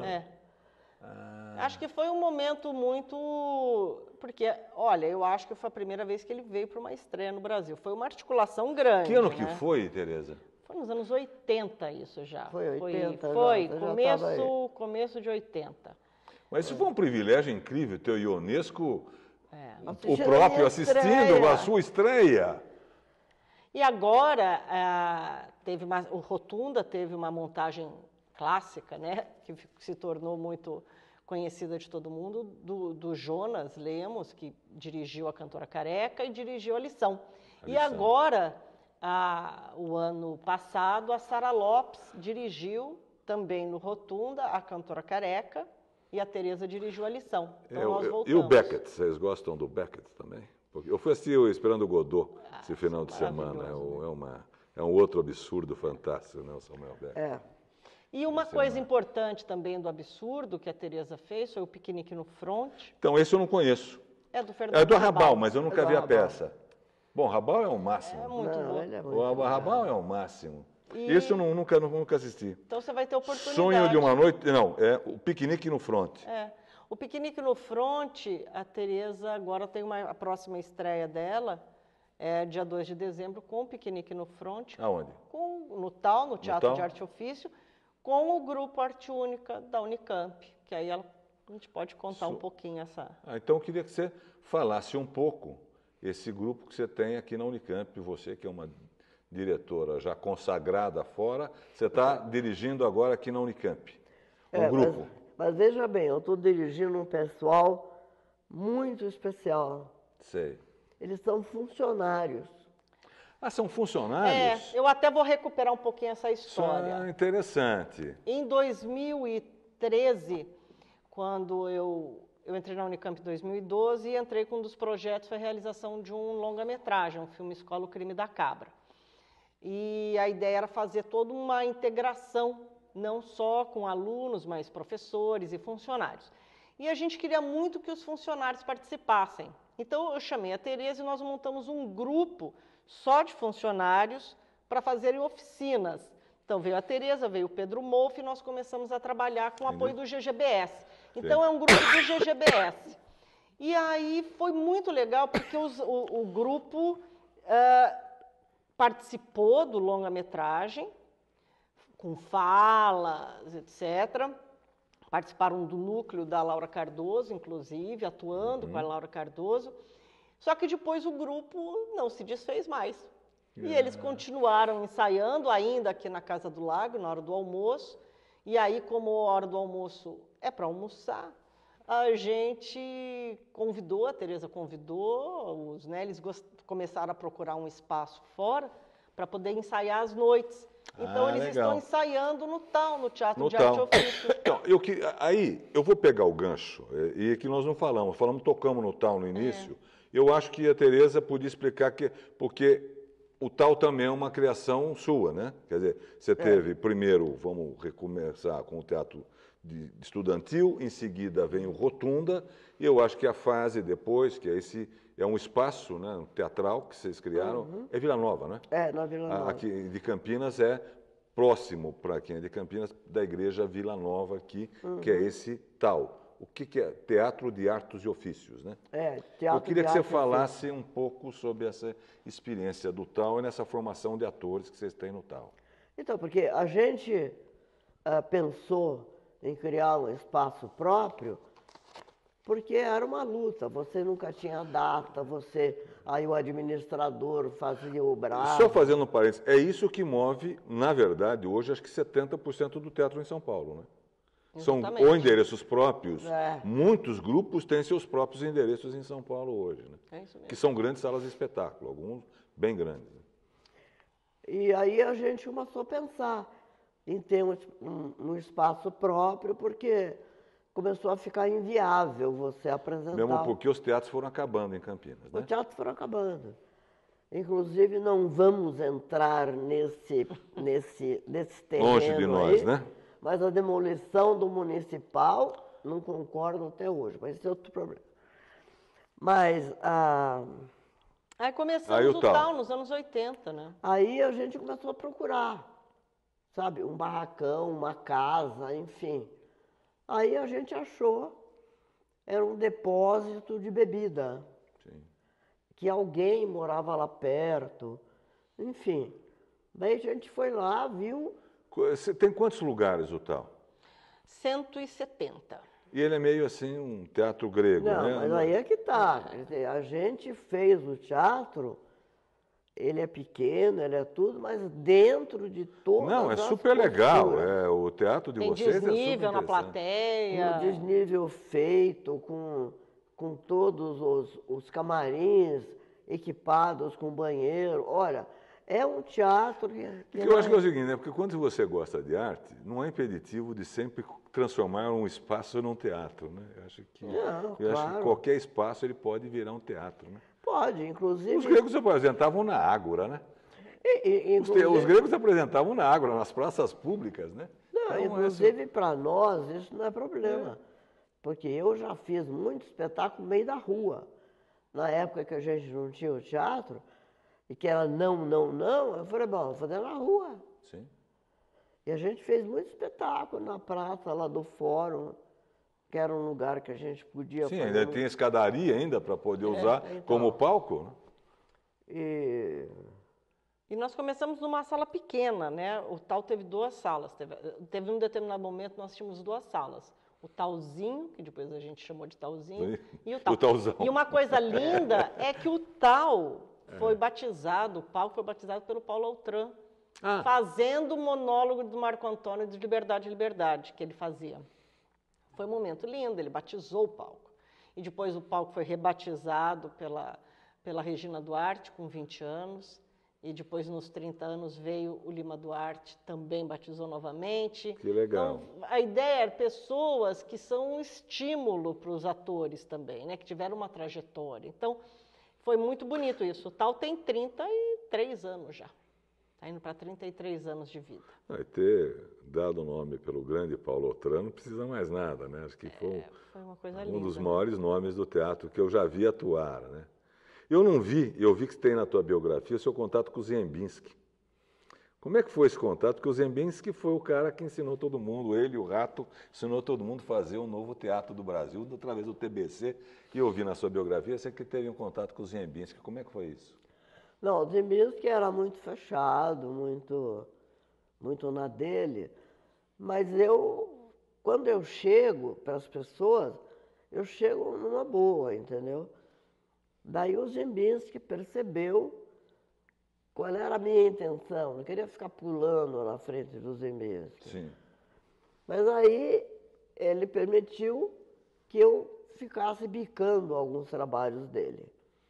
Acho que foi um momento muito... Porque, olha, eu acho que foi a primeira vez que ele veio para uma estreia no Brasil. Foi uma articulação grande. Que ano que foi, Tereza? Foi nos anos 80 isso já. Foi 80. Foi começo de 80. Mas isso foi um privilégio incrível ter o Ionesco, o Assistindo próprio assistindo a sua estreia. E agora, o Rotunda teve uma montagem clássica, né, que se tornou muito conhecida de todo mundo, do Jonas Lemos, que dirigiu A Cantora Careca e dirigiu A Lição. E agora, o ano passado, a Sara Lopes dirigiu também no Rotunda A Cantora Careca e a Tereza dirigiu A Lição. Então nós voltamos. E o Beckett, vocês gostam do Beckett também? Porque eu fui assistir o Esperando Godot esse final de semana. É um outro absurdo fantástico, né, o Samuel Beckett. E uma coisa importante também do absurdo que a Tereza fez foi o Piquenique no Front. Então, esse eu não conheço. É do Fernando É do Arrabal, mas eu nunca vi a Arrabal. peça. Bom, Arrabal é o máximo. É muito bom. Ele é muito O Arrabal é o máximo. Isso eu nunca assisti. Então você vai ter oportunidade. Sonho de uma noite... Não, é o Piquenique no Front. O Piquenique no Front, a Tereza agora tem a próxima estreia dela, dia 2 de dezembro, com o Piquenique no Front. Aonde? No TAU, no Teatro de Arte e Ofício, com o Grupo Arte Única da Unicamp, que aí a gente pode contar um pouquinho essa... Então eu queria que você falasse um pouco esse grupo que você tem aqui na Unicamp, você que é uma diretora já consagrada fora, você está dirigindo agora aqui na Unicamp, um grupo. Mas veja bem, eu estou dirigindo um pessoal muito especial. Sei. Eles são funcionários. Ah, são funcionários? Eu até vou recuperar um pouquinho essa história. Ah, interessante. Em 2013, quando eu entrei na Unicamp em 2012 e entrei com um dos projetos, foi a realização de um longa-metragem, um filme Escola O Crime da Cabra. E a ideia era fazer toda uma integração, não só com alunos, mas professores e funcionários. E a gente queria muito que os funcionários participassem. Então eu chamei a Tereza e nós montamos um grupo só de funcionários para fazerem oficinas. Então veio a Tereza, veio o Pedro Molf e nós começamos a trabalhar com o apoio do GGBS. Então é um grupo do GGBS. E aí foi muito legal porque o grupo participou do longa-metragem, com falas, etc. Participaram do núcleo da Laura Cardoso, inclusive, atuando com a Laura Cardoso. Só que depois o grupo não se desfez mais. E eles continuaram ensaiando ainda aqui na Casa do Lago, na hora do almoço. E aí, como a hora do almoço é para almoçar, a gente convidou, a Tereza convidou, eles começaram a procurar um espaço fora para poder ensaiar às noites. Então, eles estão ensaiando no TAU, no Teatro de Arte e Ofício. Então, aí, eu vou pegar o gancho, e que nós não falamos, tocamos no TAU no início. Eu acho que a Tereza podia explicar porque o TAU também é uma criação sua, né? Quer dizer, você teve primeiro, vamos recomeçar com o teatro estudantil, em seguida vem o Rotunda, e eu acho que a fase depois, que é um espaço, né, um teatral que vocês criaram, é Vila Nova, né? Na Vila Nova. Aqui de Campinas é próximo, para quem é de Campinas, da Igreja Vila Nova aqui, que é esse TAU. O que é? Teatro de Artes e Ofícios, né? Teatro. Eu queria que você falasse um pouco sobre essa experiência do TAU e nessa formação de atores que vocês têm no TAU. Então, porque a gente pensou em criar um espaço próprio, porque era uma luta, você nunca tinha data, aí o administrador fazia o bravo. Só fazendo um parênteses, é isso que move, na verdade, hoje, acho que 70% do teatro em São Paulo, né? São ou endereços próprios, muitos grupos têm seus próprios endereços em São Paulo hoje, né? É isso mesmo. Que são grandes salas de espetáculo, alguns bem grandes. Né? E aí a gente começou a pensar em ter um espaço próprio, porque começou a ficar inviável você apresentar. Mesmo porque os teatros foram acabando em Campinas, né? Os teatros foram acabando. Inclusive, não vamos entrar nesse terreno longe de nós, aí, né? Mas a demolição do municipal, não concordo até hoje, mas esse é outro problema. Mas Aí começamos o TAU nos anos 80, né? Aí a gente começou a procurar, sabe, um barracão, uma casa, enfim. Aí a gente achou, era um depósito de bebida, que alguém morava lá perto, enfim. Daí a gente foi lá, viu... Tem quantos lugares o TAU? 170. E ele é meio assim um teatro grego, não, né? Mas aí é que tá. A gente fez o teatro ele é pequeno, ele é tudo, mas dentro de todas Não, é as super legal. posturas. O teatro de Tem vocês é super desnível na interessante. plateia. No desnível feito, com todos os camarins equipados com banheiro. Olha, é um teatro que Eu acho que é o seguinte, né? Porque quando você gosta de arte, não é impeditivo de sempre transformar um espaço num teatro, né? Eu acho que, Não, eu acho que claro. qualquer espaço ele pode virar um teatro, né? Pode, inclusive. Os gregos se apresentavam na Ágora, né? Inclusive, Os gregos se apresentavam na Ágora, nas praças públicas, né? não, Então, inclusive para nós isso não é problema. Porque eu já fiz muito espetáculo no meio da rua. Na época que a gente não tinha o teatro, e que era não, eu falei, bom, vou fazer na rua. Sim. E a gente fez muito espetáculo na praça lá do Fórum, que era um lugar que a gente podia Sim, fazer. ainda tem escadaria ainda para poder usar então. como palco, né? E nós começamos numa sala pequena, né? O tal teve 2 salas. Teve um determinado momento nós tínhamos 2 salas. O Talzinho, que depois a gente chamou de Talzinho, e o Tal. O Talzão. E uma coisa linda é que o Tal foi batizado, o palco foi batizado pelo Paulo Altran, fazendo o monólogo do Marco Antônio de Liberdade, Liberdade, que ele fazia. Foi um momento lindo, ele batizou o palco. E depois o palco foi rebatizado pela Regina Duarte, com 20 anos. E depois, nos 30 anos, veio o Lima Duarte, também batizou novamente. Que legal. Então, a ideia era pessoas que são um estímulo para os atores também, né? Que tiveram uma trajetória. Então, foi muito bonito isso. O Tal tem 33 anos já. Está indo para 33 anos de vida. Vai ter dado o nome pelo grande Paulo Altran, não precisa mais nada, né? Acho que foi uma coisa um linda, dos né? maiores nomes do teatro que eu já vi atuar, né? Eu vi que tem na tua biografia o seu contato com o Ziembinski. Como é que foi esse contato? Porque o Ziembinski foi o cara que ensinou todo mundo, ele e o Rato, ensinou todo mundo a fazer o novo teatro do Brasil, através do TBC. E eu vi na sua biografia, você que teve um contato com o Ziembinski. Como é que foi isso? Não, o Ziembinski era muito fechado, muito na dele. Mas quando eu chego para as pessoas, eu chego numa boa, entendeu? Daí o Ziembinski percebeu qual era a minha intenção. Não queria ficar pulando na frente do Ziembinski. Sim. Mas aí ele permitiu que eu ficasse bicando alguns trabalhos dele.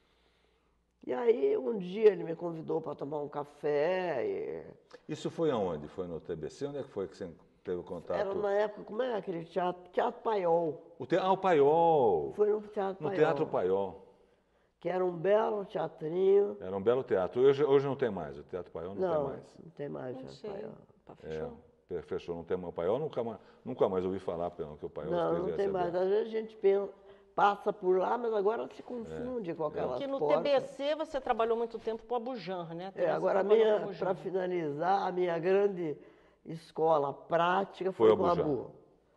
E aí um dia ele me convidou para tomar um café. Isso foi aonde? Foi no TBC? Onde é que foi que você teve contato? Era na época, como é aquele teatro? Teatro Paiol. O Paiol. Foi no Teatro Paiol. No Teatro Paiol. Que era um belo teatrinho. Era um belo teatro. Hoje não tem mais, o Teatro Paiol não tem mais. Não tem mais Não Teatro sei. Paiol. Fechou? Fechou, não tem mais. O Paiol nunca mais ouvi falar, que o Paiol Não tem mais. Às vezes a gente passa por lá, mas agora se confunde com aquelas Porque no portas. TBC você trabalhou muito tempo com a Bujan, né? Agora, para finalizar, a minha grande escola prática Foi foi a com a Bujan. Bu.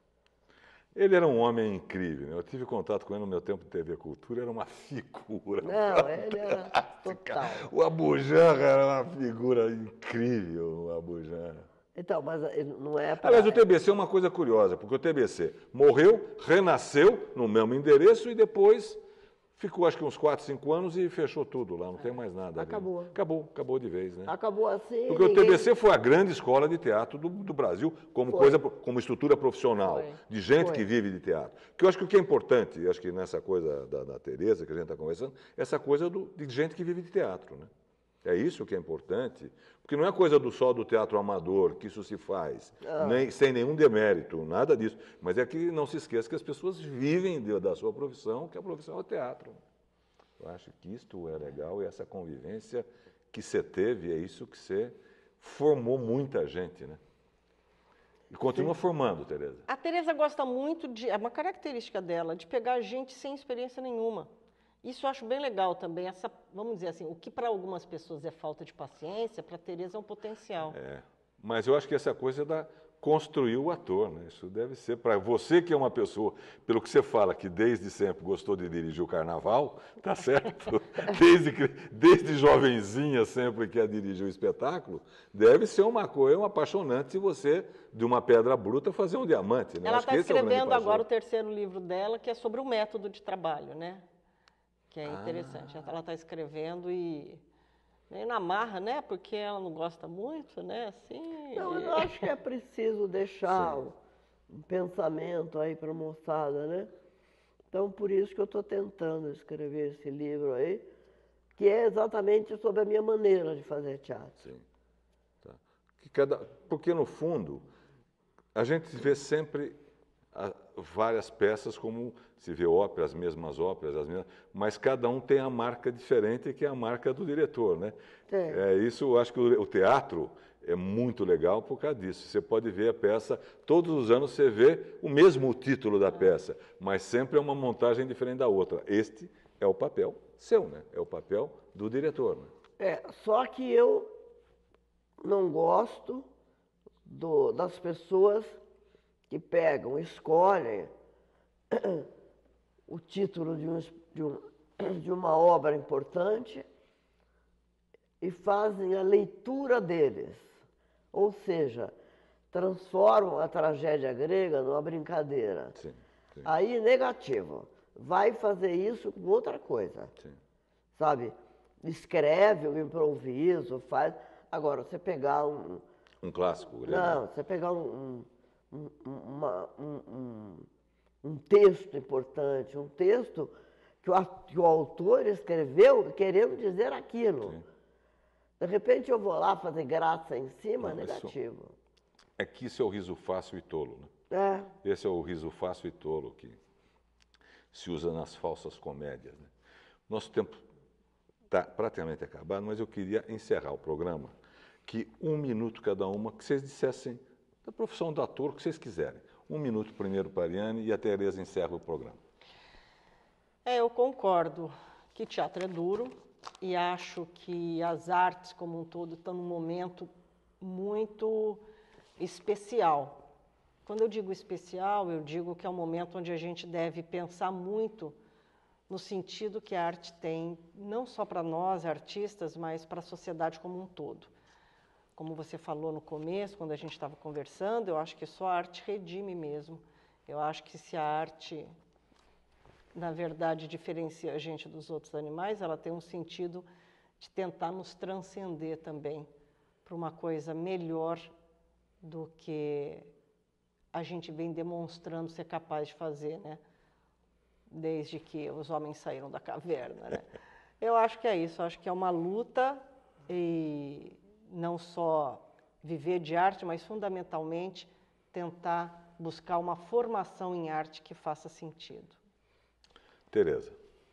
Ele era um homem incrível, né? Eu tive contato com ele no meu tempo de TV Cultura, era uma figura. Não, ele era total. O Abujan era uma figura incrível, o Abujan. Então, mas não é para... Aliás, o TBC é uma coisa curiosa, porque o TBC morreu, renasceu no mesmo endereço e depois ficou acho que uns 4, 5 anos e fechou tudo lá, não tem mais nada. Acabou. Ali. Acabou de vez, né? Acabou assim. Porque o TBC foi a grande escola de teatro do Brasil, como estrutura profissional, Foi. de gente Foi. que vive de teatro. Que eu acho que o que é importante, acho que nessa coisa da Tereza que a gente está conversando, essa coisa de gente que vive de teatro, né? É isso que é importante, porque não é coisa só do teatro amador que isso se faz, sem nenhum demérito, nada disso. Mas é que não se esqueça que as pessoas vivem da sua profissão, que a profissão é o teatro. Eu acho que isto é legal e essa convivência que você teve, é isso que você formou muita gente, né? E continua formando, Tereza. A Tereza gosta muito é uma característica dela, de pegar gente sem experiência nenhuma. Isso eu acho bem legal também, vamos dizer assim, o que para algumas pessoas é falta de paciência, para a Tereza é um potencial. Mas eu acho que essa coisa construir o ator, né? Isso deve ser para você que é uma pessoa, pelo que você fala, que desde sempre gostou de dirigir o carnaval, tá certo? Desde jovenzinha sempre quer dirigir o espetáculo, deve ser uma coisa apaixonante se você, de uma pedra bruta, fazer um diamante, né? Ela Acho está que esse é o grande escrevendo agora o paixão. 3º livro dela, que é sobre o método de trabalho, né? Que é interessante. Ela está escrevendo e Meio na marra, né? Porque ela não gosta muito, né? Assim. Não, eu acho que é preciso deixar um pensamento aí para a moçada, né? Então, por isso que eu estou tentando escrever esse livro aí, que é exatamente sobre a minha maneira de fazer teatro. Sim. Tá. Porque, no fundo, a gente vê sempre várias peças como se vê óperas, as mesmas óperas, mas cada um tem a marca diferente, que é a marca do diretor, né? Tem. Isso, eu acho que o teatro é muito legal por causa disso. Você pode ver a peça, todos os anos você vê o mesmo título da peça, mas sempre é uma montagem diferente da outra. Este é o papel seu, né? É o papel do diretor, né? Só que eu não gosto das pessoas que pegam, escolhem o título de uma obra importante e fazem a leitura deles. Ou seja, transformam a tragédia grega numa brincadeira. Sim, sim. Aí, negativo. Vai fazer isso com outra coisa. Sim. Sabe? Escreve o improviso, faz. Agora, você pegar Um clássico grego. Não, você pegar um texto importante, um texto que o autor escreveu querendo dizer aquilo. Sim. De repente eu vou lá fazer graça em cima, Não, negativo. É que isso é o riso fácil e tolo, né? É. Esse é o riso fácil e tolo que se usa nas falsas comédias, né? Nosso tempo está praticamente acabado, mas eu queria encerrar o programa que 1 minuto cada uma, que vocês dissessem da profissão do ator, o que vocês quiserem. 1 minuto primeiro para a Ariane e a Tereza encerra o programa. Eu concordo que teatro é duro e acho que as artes como um todo estão num momento muito especial. Quando eu digo especial, eu digo que é um momento onde a gente deve pensar muito no sentido que a arte tem, não só para nós, artistas, mas para a sociedade como um todo. Como você falou no começo, quando a gente estava conversando, eu acho que só a arte redime mesmo. Eu acho que se a arte, na verdade, diferencia a gente dos outros animais, ela tem um sentido de tentar nos transcender também para uma coisa melhor do que a gente vem demonstrando ser capaz de fazer, né? Desde que os homens saíram da caverna, né? Eu acho que é isso, eu acho que é uma luta e não só viver de arte, mas fundamentalmente tentar buscar uma formação em arte que faça sentido. Tereza.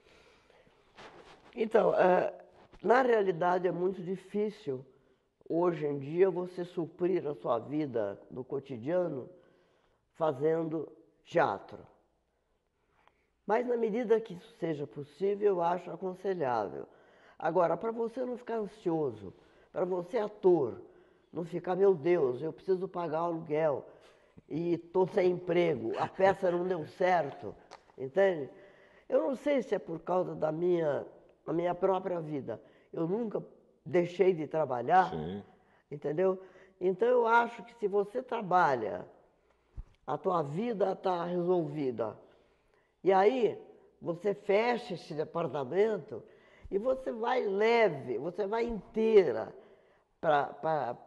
Então, na realidade é muito difícil, hoje em dia, você suprir a sua vida no cotidiano fazendo teatro. Mas, na medida que isso seja possível, eu acho aconselhável. Agora, para você não ficar ansioso, para você, ator, não ficar, meu Deus, eu preciso pagar o aluguel e estou sem emprego, a peça não deu certo, entende? Eu não sei se é por causa da minha própria vida. Eu nunca deixei de trabalhar, Sim. entendeu? Então, eu acho que se você trabalha, a tua vida está resolvida. E aí, você fecha esse departamento e você vai leve, você vai inteira para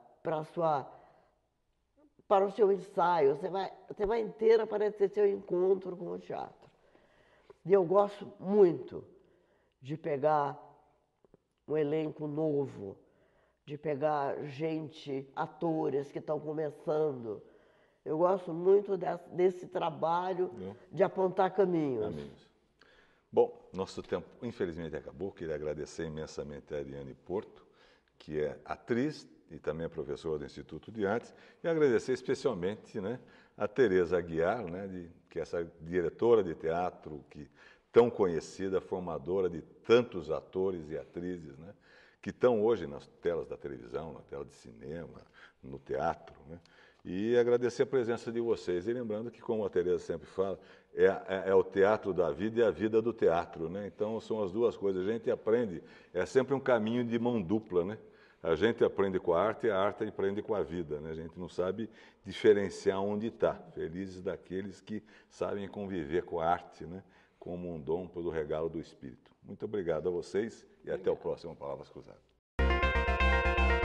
o seu ensaio, você vai inteira para ter seu encontro com o teatro. E eu gosto muito de pegar um elenco novo, de pegar gente, atores que estão começando. Eu gosto muito desse trabalho de apontar caminhos. Bom, nosso tempo infelizmente acabou. Queria agradecer imensamente a Ariane Porto, que é atriz e também é professora do Instituto de Artes, e agradecer especialmente, né, a Tereza Aguiar, né, que é essa diretora de teatro tão conhecida, formadora de tantos atores e atrizes, né, que estão hoje nas telas da televisão, na tela de cinema, no teatro, né? E agradecer a presença de vocês. E lembrando que, como a Tereza sempre fala, é o teatro da vida e a vida do teatro, né? Então, são as duas coisas. A gente aprende, é sempre um caminho de mão dupla, né? A gente aprende com a arte e a arte aprende com a vida, né? A gente não sabe diferenciar onde está. Felizes daqueles que sabem conviver com a arte, né? Como um dom pelo regalo do Espírito. Muito obrigado a vocês e até o próximo Palavras Cruzadas. Tchau.